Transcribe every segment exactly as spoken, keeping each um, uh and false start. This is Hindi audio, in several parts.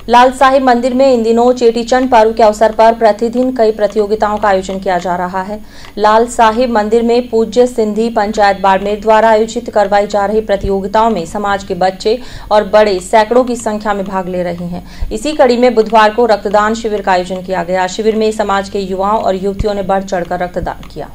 लाल साहिब मंदिर में इन दिनों चेटीचंड पर्व के अवसर पर प्रतिदिन कई प्रतियोगिताओं का आयोजन किया जा रहा है। लाल साहिब मंदिर में पूज्य सिंधी पंचायत बाड़मेर द्वारा आयोजित करवाई जा रही प्रतियोगिताओं में समाज के बच्चे और बड़े सैकड़ों की संख्या में भाग ले रहे हैं। इसी कड़ी में बुधवार को रक्तदान शिविर का आयोजन किया गया। शिविर में समाज के युवाओं और युवतियों ने बढ़ चढ़कर रक्तदान किया।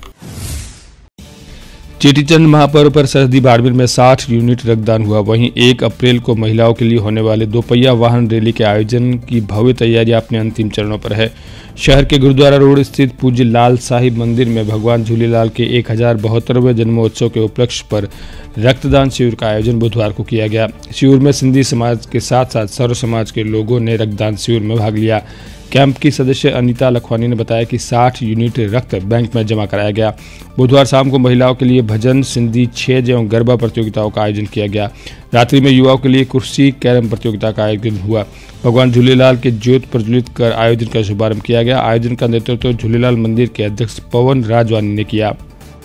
चेटीचंद महापर्व पर सरहदी बाड़मेर में साठ यूनिट रक्तदान हुआ। वहीं एक अप्रैल को महिलाओं के लिए होने वाले दोपहिया वाहन रैली के आयोजन की भव्य तैयारियां अपने अंतिम चरणों पर है। शहर के गुरुद्वारा रोड स्थित पूज्य लाल साहिब मंदिर में भगवान झूलेलाल के एक हजार बहत्तरवें जन्मोत्सव के उपलक्ष्य पर रक्तदान शिविर का आयोजन बुधवार को किया गया। शिविर में सिंधी समाज के साथ साथ सर्व समाज के लोगों ने रक्तदान शिविर में भाग लिया। कैंप की सदस्य अनीता लखवानी ने बताया कि साठ यूनिट रक्त बैंक में जमा कराया गया। बुधवार शाम को महिलाओं के लिए भजन, सिंधी छेज एवं गरबा प्रतियोगिताओं का आयोजन किया गया। रात्रि में युवाओं के लिए कुर्सी कैरम प्रतियोगिता का आयोजन हुआ। भगवान झूलेलाल के ज्योत प्रज्वलित कर आयोजन का शुभारंभ किया गया। आयोजन का नेतृत्व झूलेलाल मंदिर के अध्यक्ष पवन राजवानी ने किया।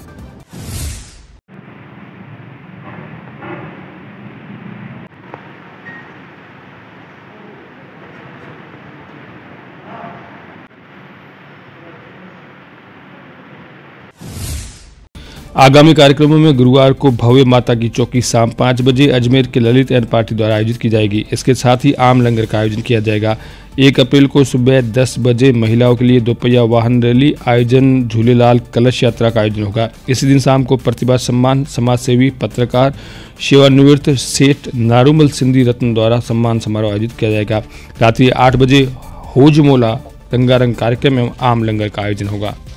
आगामी कार्यक्रमों में गुरुवार को भव्य माता की चौकी शाम पाँच बजे अजमेर के ललित एंड पार्टी द्वारा आयोजित की जाएगी। इसके साथ ही आम लंगर का आयोजन किया जाएगा। एक अप्रैल को सुबह दस बजे महिलाओं के लिए दोपहिया वाहन रैली आयोजन झूलेलाल कलश यात्रा का आयोजन होगा। इसी दिन शाम को प्रतिभा सम्मान, समाज सेवी, पत्रकार, सेवानिवृत्त सेठ नारूमल सिंधी रत्न द्वारा सम्मान समारोह आयोजित किया जाएगा। रात्रि आठ बजे होजमोला रंगारंग कार्यक्रम एवं आम लंगर का आयोजन होगा।